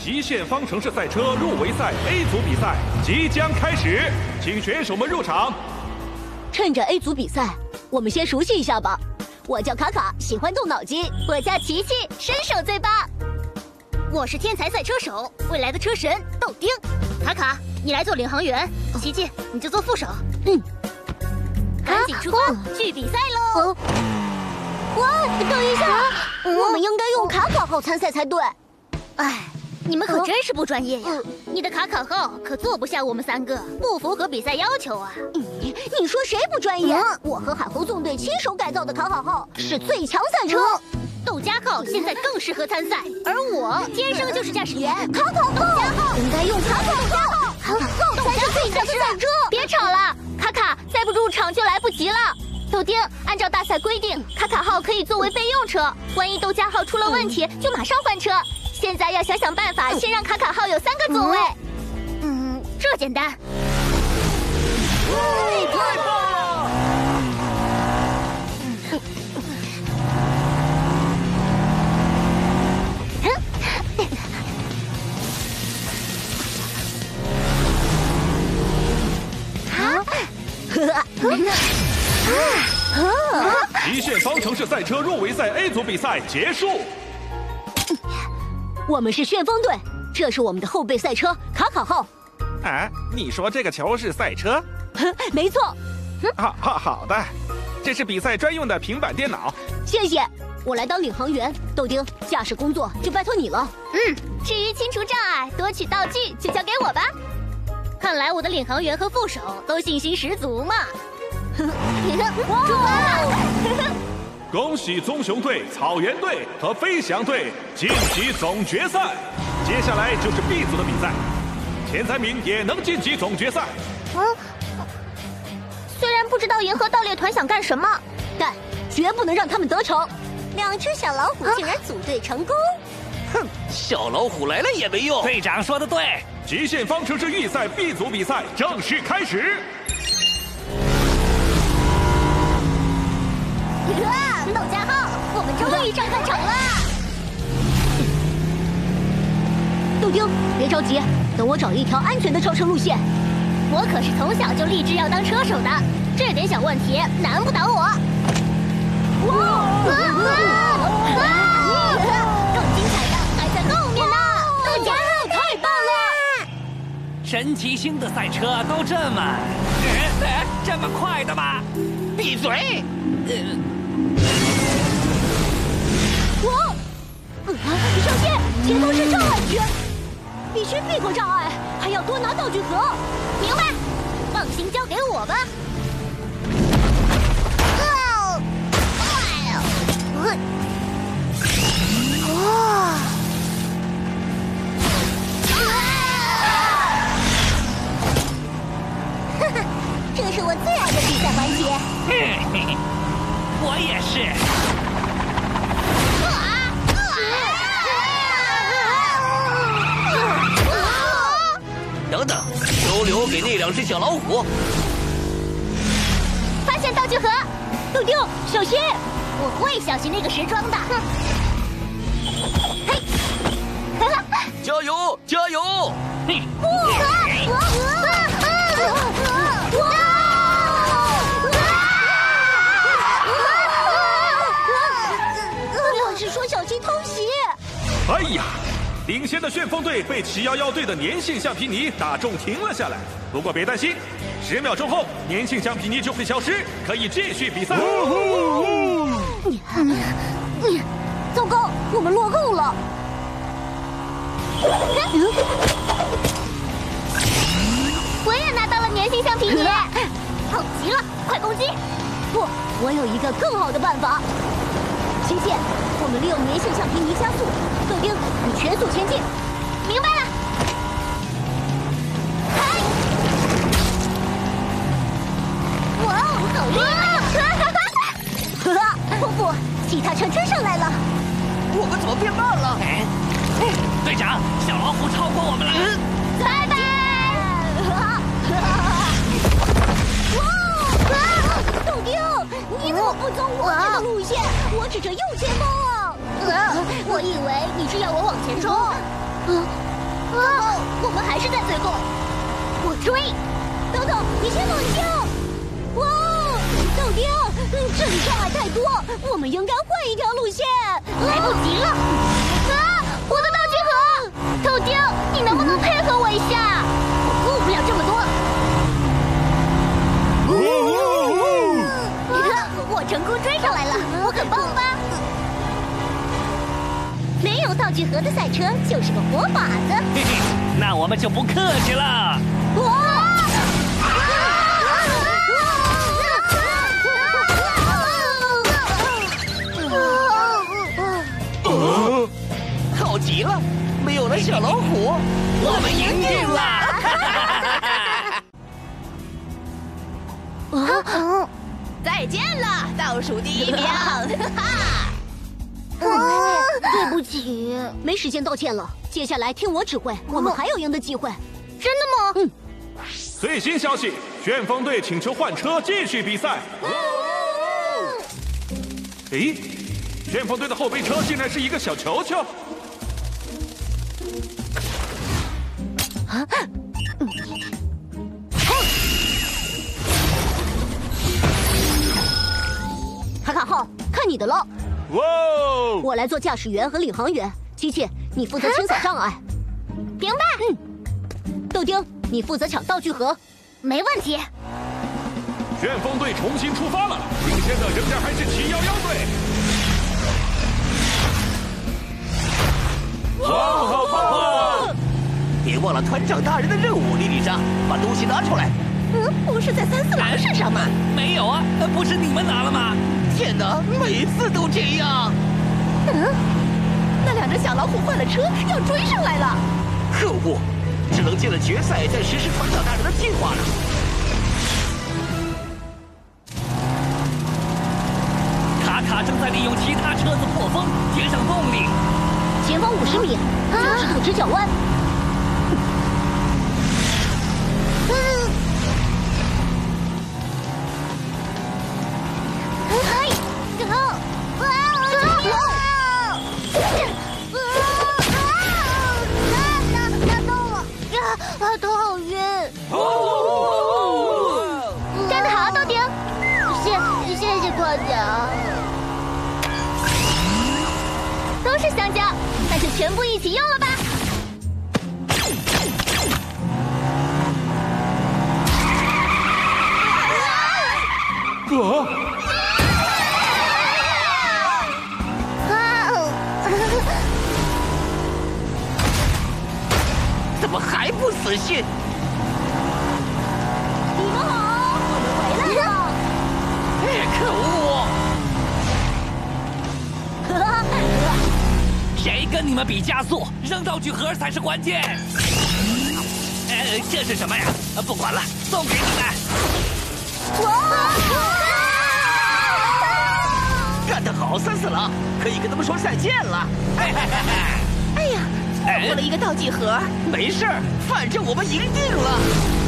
极限方程式赛车入围赛 A 组比赛即将开始，请选手们入场。 趁着 A 组比赛，我们先熟悉一下吧。我叫卡卡，喜欢动脑筋； 我叫琪琪，身手最棒。我是天才赛车手，未来的车神豆丁。卡卡，你来做领航员；琪琪，你就做副手。赶紧出发，去比赛喽！ 等一下，我们应该用卡卡号参赛才对。 哎，你们可真是不专业呀！你的卡卡号可坐不下我们3个，不符合比赛要求啊！ 你说谁不专业？我和海猴纵队亲手改造的卡卡号是最强赛车。 豆荚号现在更适合参赛，而我天生就是驾驶员。 卡卡号应该用卡卡号，卡卡号才是最强的赛车。 别吵了，卡卡再不入场就来不及了。豆丁，按照大赛规定，卡卡号可以作为备用车，万一豆荚号出了问题，就马上换车。现在要想想办法，先让卡卡号有3个座位。这简单。 太棒了！极限方程式赛车入围赛 A 组比赛结束。 我们是旋风队，这是我们的后备赛车卡卡号。 啊，你说这个球是赛车？ 没错。 好的，这是比赛专用的平板电脑。 谢谢，我来当领航员，豆丁，驾驶工作就拜托你了。 至于清除障碍、夺取道具，就交给我吧。看来我的领航员和副手都信心十足嘛。出发了！ 恭喜棕熊队、草原队和飞翔队晋级总决赛。接下来就是 B 组的比赛，前3名也能晋级总决赛。 虽然不知道银河盗猎团想干什么， 但绝不能让他们得逞。 2只小老虎竟然组队成功！ 哼，小老虎来了也没用。 队长说的对， 极限方程式预赛 B 组比赛正式开始。 豆荚号，我们终于上赛场了！ 豆丁，别着急，等我找一条安全的超车路线。 我可是从小就立志要当车手的，这点小问题难不倒我。更精彩的还在后面呢！豆荚号太棒了！ 神奇星的赛车都这么快的吗？ 闭嘴！ 小心，前头是障碍区，必须避过障碍，还要多拿道具盒。 明白，放心交给我吧。 这是我最爱的比赛环节。 我也是。 等等，收留给那2只小老虎。 发现道具盒， 豆丁，小心！ 我会小心那个时装的。嘿， 加油，加油！ 我是说小心偷袭。 哎呀！领先的旋风队被711队的粘性橡皮泥打中停了下来。不过别担心，10秒钟后粘性橡皮泥就会消失，可以继续比赛。 糟糕，我们落后了。 我也拿到了粘性橡皮泥，好极了，快攻击！ 不，我有一个更好的办法。琪琪，我们利用粘性橡皮泥加速。豆丁，你全速前进。 明白了。嗨！哇哦，好厉害！ 不不，其他车追上来了。 我们怎么变慢了？ 队长，小老虎超过我们了。 拜拜！ 豆丁，你怎么不走我这个路线？我指着右前方啊！ 我以为你是要我往前冲。 们还是在最后。我追，豆豆，你先冷静。哇，豆丁，这里障碍太多，我们应该换一条路线。 来不及了！啊，我的道具盒！豆丁，你能不能配合我一下？ 我顾不了这么多。我成功追上来了，我很棒吧？ 没有道具盒的赛车就是个活靶子。 嘿嘿，那我们就不客气了。 好极了，没有了小老虎，我们赢定了！ 再见了，倒数第1名。 对不起， 没时间道歉了，接下来听我指挥，我们还有赢的机会。 真的吗？ 最新消息，旋风队请求换车继续比赛。诶，旋风队的后备车竟然是一个小球球。 卡卡号，看你的了。 哇哦！ 我来做驾驶员和领航员，机器你负责清扫障碍。 明白。 豆丁，你负责抢道具盒。 没问题。 旋风队重新出发了，领先的仍然还是711队。哇，好棒啊！ 别忘了团长大人的任务，莉莉莎，把东西拿出来。 不是在3、4郎身上吗？ 没有啊，不是你们拿了吗？ 天哪，每次都这样！ 那2只小老虎换了车，要追上来了。 可恶，只能进了决赛再实施团长大人的计划了。 卡卡正在利用其他车子破风，节省动力。 前方50米，90度直角弯。 头好晕。干得好，豆丁！谢谢夸奖。都是香蕉，那就全部一起用了吧。 怎么还不死心？ 你们好，我们回来了。 可恶！ 谁跟你们比加速？扔道具盒才是关键。这是什么呀？不管了，送给你们。 干得好，3、4郎，可以跟他们说再见了。 哎呀，错过了一个道具盒。 没事，反正我们赢定了。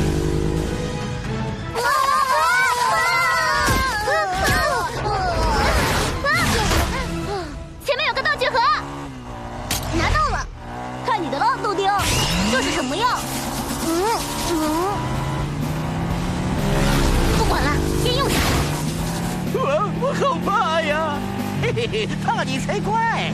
前面有个道具盒， 拿到了，看你的了，豆丁。这是什么呀？ 不管了，先用上。 我好怕呀！嘿嘿嘿，怕你才怪！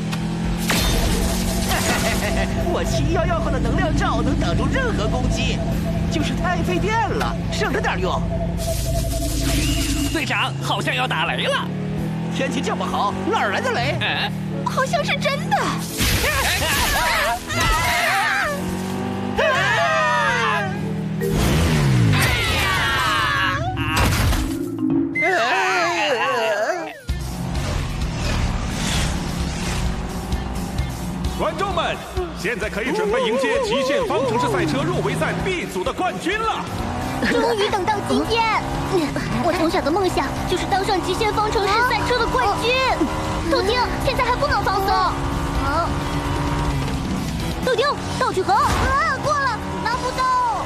我711号的能量罩能挡住任何攻击，就是太费电了，省着点用。 队长好像要打雷了。 天气这么好，哪儿来的雷？ 好像是真的。 观众们，现在可以准备迎接极限方程式赛车入围赛 B 组的冠军了。 终于等到今天，我从小的梦想就是当上极限方程式赛车的冠军。豆丁，现在还不能放松。 好，豆丁，道具盒。过了，拿不到。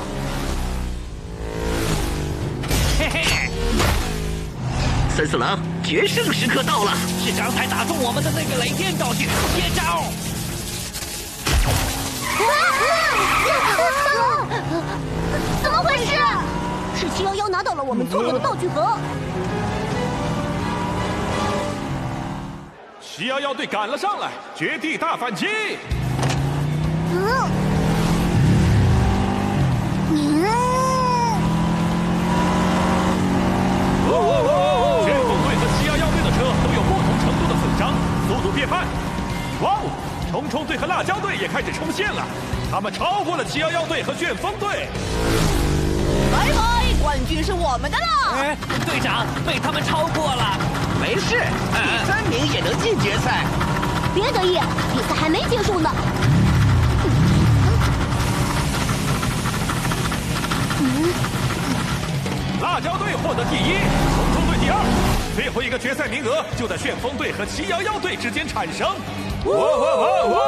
嘿嘿 3、4郎，决胜时刻到了！ 是刚才打中我们的那个雷电道具，接招！ 拿到了我们错过的道具盒。 711队赶了上来，绝地大反击！旋风队和711队的车都有不同程度的损伤，速度变慢。哇哦！冲冲队和辣椒队也开始冲线了，他们超过了711队和旋风队。 拜拜，冠军是我们的了。 哎，队长被他们超过了。 没事，第3名也能进决赛。 别得意，比赛还没结束呢。 辣椒队获得第1，冲冲队第2，最后一个决赛名额就在旋风队和711队之间产生。哇哇哇哇！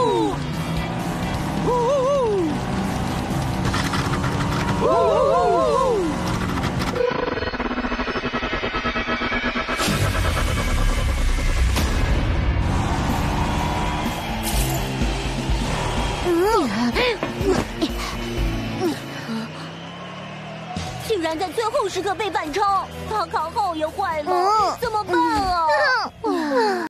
竟然在最后时刻被反超，卡卡号也坏了，怎么办啊？